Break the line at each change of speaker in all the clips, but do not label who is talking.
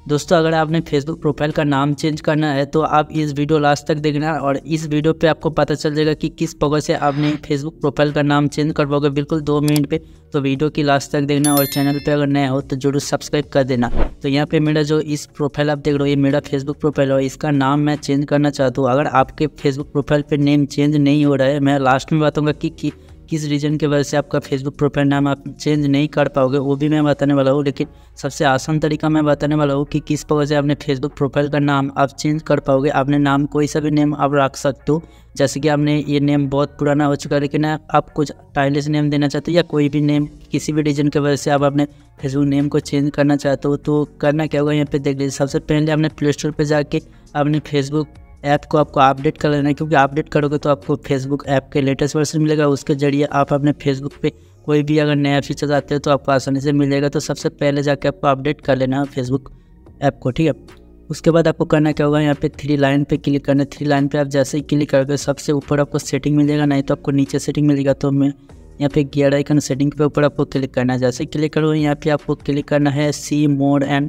दोस्तों अगर आपने फेसबुक प्रोफाइल का नाम चेंज करना है तो आप इस वीडियो लास्ट तक देखना और इस वीडियो पे आपको पता चल जाएगा कि किस प्रकार से आपने फेसबुक प्रोफाइल का नाम चेंज कर पाओगे बिल्कुल 2 मिनट पे। तो वीडियो की लास्ट तक देखना और चैनल पे अगर नया हो तो जरूर सब्सक्राइब कर देना। तो यहाँ पे मेरा जो इस प्रोफाइल आप देख रहे हो ये मेरा फेसबुक प्रोफाइल है, इसका नाम मैं चेंज करना चाहता हूँ। अगर आपके फेसबुक प्रोफाइल पर नेम चेंज नहीं हो रहा है, मैं लास्ट में बताऊँगा कि किस रीज़न की वजह से आपका फेसबुक प्रोफाइल नाम आप चेंज नहीं कर पाओगे, वो भी मैं बताने वाला हूँ। लेकिन सबसे आसान तरीका मैं बताने वाला हूँ कि किस प्रकार से आपने फेसबुक प्रोफाइल का नाम आप चेंज कर पाओगे। आपने नाम कोई सा भी नेम आप रख सकते हो, जैसे कि आपने ये नेम बहुत पुराना हो चुका है लेकिन आप कुछ स्टाइलिश नेम देना चाहते हो या कोई भी नेम किसी भी रीज़न की वजह से आप अपने फेसबुक नेम को चेंज करना चाहते हो। तो करना क्या होगा, यहाँ पे देख लीजिए। सबसे पहले आपने प्ले स्टोर पर जाके अपने फेसबुक ऐप को आपको अपडेट कर लेना है, क्योंकि अपडेट करोगे तो आपको फेसबुक ऐप के लेटेस्ट वर्जन मिलेगा। उसके जरिए आप अपने फेसबुक पे कोई भी अगर नया फीचर आते हैं तो आपको आसानी से मिलेगा। तो सबसे पहले जाके आपको अपडेट कर लेना है फेसबुक ऐप को, ठीक है। उसके बाद आपको करना क्या होगा, यहाँ पे 3 लाइन पे क्लिक करना है। 3 लाइन पे आप जैसे ही क्लिक करोगे सबसे ऊपर आपको सेटिंग मिलेगा, नहीं तो आपको नीचे सेटिंग मिलेगा। तो मैं यहाँ पे गियर आइकन सेटिंग पे ऊपर आपको क्लिक करना है। जैसे क्लिक करोगे यहाँ पे आपको क्लिक करना है see more and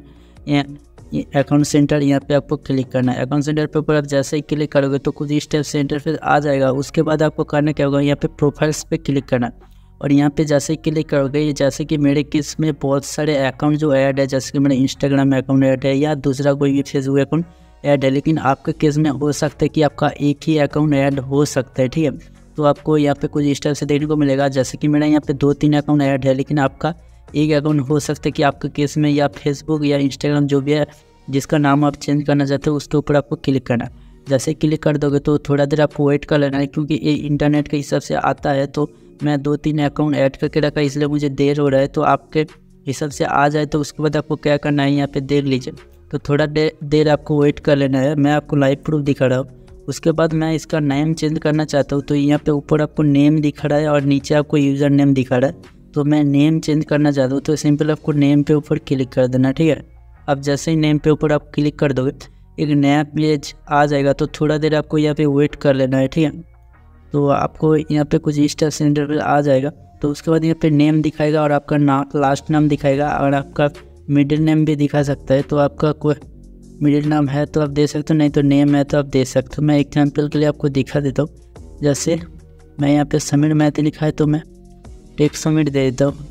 account centre, यहाँ पे आपको क्लिक करना है। अकाउंट सेंटर पे ऊपर आप जैसे ही क्लिक करोगे तो कुछ स्टेप से इंटरफेस आ जाएगा। उसके बाद आपको करना क्या होगा, यहाँ पे प्रोफाइल्स पे क्लिक करना है और यहाँ पे जैसे ही क्लिक करोगे, जैसे कि मेरे केस में बहुत सारे अकाउंट जो ऐड है, जैसे कि मेरा इंस्टाग्राम अकाउंट ऐड है या दूसरा कोई भी फेसबुक अकाउंट ऐड है, लेकिन आपके केस में हो सकता है कि आपका एक ही अकाउंट ऐड हो सकता है, ठीक है। तो आपको यहाँ पे कुछ स्टेप से देखने को मिलेगा, जैसे कि मेरा यहाँ पे 2-3 अकाउंट ऐड है, लेकिन आपका एक अकाउंट हो सकता है कि आपके केस में या फेसबुक या इंस्टाग्राम जो भी है जिसका नाम आप चेंज करना चाहते हो उसके ऊपर आपको क्लिक करना है। जैसे क्लिक कर दोगे तो थोड़ा देर आपको वेट कर लेना है, क्योंकि ये इंटरनेट के हिसाब से आता है। तो मैं 2-3 अकाउंट ऐड करके रखा इसलिए मुझे देर हो रहा है। तो आपके हिसाब से आ जाए तो उसके बाद आपको क्या करना है, यहाँ पे देख लीजिए। तो थोड़ा देर आपको वेट कर लेना है। मैं आपको लाइव प्रूफ दिखा रहा हूँ। उसके बाद मैं इसका नेम चेंज करना चाहता हूँ। तो यहाँ पे ऊपर आपको नेम दिखा रहा है और नीचे आपको यूज़र नेम दिखा रहा है। तो मैं नेम चेंज करना चाहता हूँ, तो सिंपल आपको नेम पे ऊपर क्लिक कर देना, ठीक है। अब जैसे ही नेम पे ऊपर आप क्लिक कर दोगे एक नया पेज आ जाएगा। तो थोड़ा देर आपको यहाँ पे वेट कर लेना है, ठीक है। तो आपको यहाँ पे कुछ स्टेप सेंटर पे आ जाएगा। तो उसके बाद यहाँ पे नेम दिखाएगा और आपका लास्ट नाम दिखाएगा और आपका मिडिल नेम भी दिखा सकता है। तो आपका कोई मिडिल नाम है तो आप दे सकते हो, नहीं तो नेम है तो आप दे सकते हो। मैं एग्जाम्पल के लिए आपको दिखा देता हूँ। जैसे मैं यहाँ पे समीर मैथी लिखा है तो मैं टेक समीर दे देता हूँ।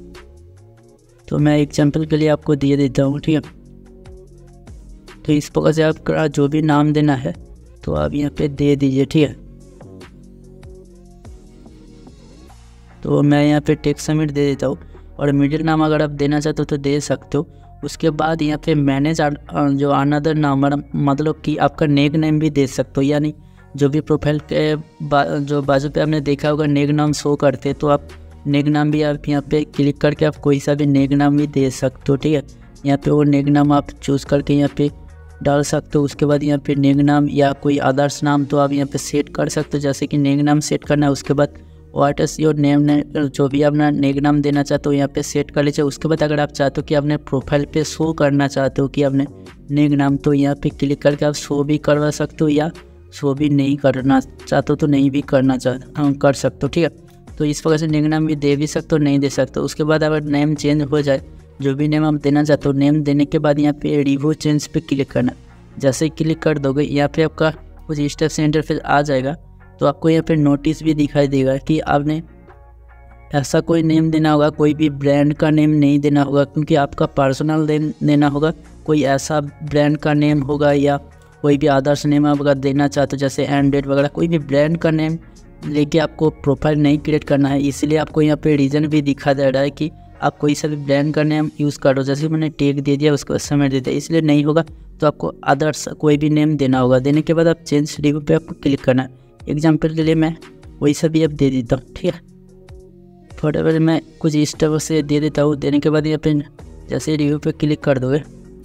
तो मैं एग्जाम्पल के लिए आपको दिए देता हूँ, ठीक है। तो इस प्रकार से आपका जो भी नाम देना है तो आप यहाँ पे दे दीजिए, ठीक है। तो मैं यहाँ पे टेक समीर दे देता हूँ और मिडिल नाम अगर आप देना चाहते हो तो दे सकते हो। उसके बाद यहाँ पे मैनेज जो अनदर नाम मतलब कि आपका नेक नेम भी दे सकते हो, यानी जो भी प्रोफाइल के जो बाजू पे आपने देखा होगा नेक नाम शो करते, तो आप नेक नाम भी आप यहाँ पे क्लिक करके आप कोई सा भी नेक नाम भी दे सकते हो, ठीक है। यहाँ पे वो नेक नाम आप चूज़ करके यहाँ पे डाल सकते हो। उसके बाद यहाँ पे नेक नाम या कोई अदर्स नाम तो आप यहाँ पे सेट कर सकते हो, जैसे कि नेक नाम सेट करना है। उसके बाद व्हाट इज़ योर नेम, जो भी अपना नेक नाम देना चाहते हो यहाँ पे सेट कर लीजिए। उसके बाद अगर आप चाहते हो कि अपने प्रोफाइल पे शो करना चाहते हो कि आपने नेक नाम, तो यहाँ पे क्लिक करके आप शो भी करवा सकते हो या शो भी नहीं करना चाहते हो तो नहीं भी कर सकते हो, ठीक है। तो इस प्रकार से नेम नाम भी दे भी सकते हो, नहीं दे सकते हो। उसके बाद अगर नेम चेंज हो जाए, जो भी नेम आप देना चाहते हो, नेम देने के बाद यहाँ पे रिव्यू चेंज पे क्लिक करना। जैसे ही क्लिक कर दोगे यहाँ पे आपका कुछ स्टेप से इंटरफेस आ जाएगा। तो आपको यहाँ पे नोटिस भी दिखाई देगा कि आपने ऐसा कोई नेम देना होगा, कोई भी ब्रांड का नेम नहीं देना होगा, क्योंकि आपका पर्सनल देना होगा। कोई ऐसा ब्रांड का नेम होगा या कोई भी आदर्श नेम आप अगर देना चाहते हो, जैसे एंड्रॉइड वगैरह, कोई भी ब्रांड का नेम लेके आपको प्रोफाइल नहीं क्रिएट करना है। इसलिए आपको यहाँ पे रीज़न भी दिखा दे रहा है कि आप कोई सा भी ब्रांड का नेम यूज़ करो। जैसे मैंने टेक दे दिया, उसको समय दे दिया, इसलिए नहीं होगा। तो आपको अदर्स कोई भी नेम देना होगा। देने के बाद आप चेंज रिव्यू पे आपको क्लिक करना है। एग्जाम्पल के लिए मैं वही सा भी अब दे देता हूँ, ठीक है। फटाफट मैं कुछ इस तरह से दे देता हूँ। देने के बाद यहाँ पे जैसे रिव्यू पे क्लिक कर दोगे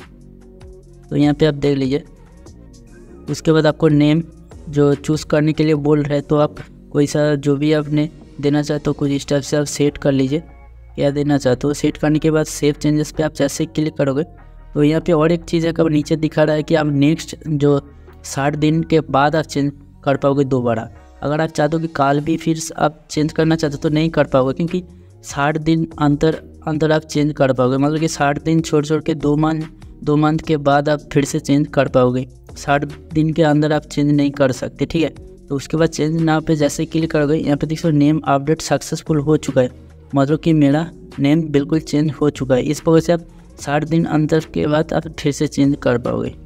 तो यहाँ पे आप देख लीजिए। उसके बाद आपको नेम जो चूज़ करने के लिए बोल रहे हैं, तो आप कोई सा जो भी आपने देना चाहते हो कुछ इस टाइप से आप सेट कर लीजिए क्या देना चाहते हो। सेट करने के बाद सेव चेंजेस पे आप जैसे ही क्लिक करोगे तो यहाँ पे और एक चीज़ है कि नीचे दिखा रहा है कि आप नेक्स्ट जो 60 दिन के बाद आप चेंज कर पाओगे दोबारा। अगर आप चाहते हो कि कल भी फिर आप चेंज करना चाहते हो तो नहीं कर पाओगे, क्योंकि 60 दिन अंतर आप चेंज कर पाओगे। मतलब कि 60 दिन छोड़ के 2 मंथ के बाद आप फिर से चेंज कर पाओगे। 60 दिन के अंदर आप चेंज नहीं कर सकते, ठीक है। तो उसके बाद चेंज नाउ पे जैसे क्लिक करोगे, यहाँ पे देखो नेम अपडेट सक्सेसफुल हो चुका है, मतलब कि मेरा नेम बिल्कुल चेंज हो चुका है। इस प्रकार से आप 60 दिन अंतर के बाद आप फिर से चेंज कर पाओगे।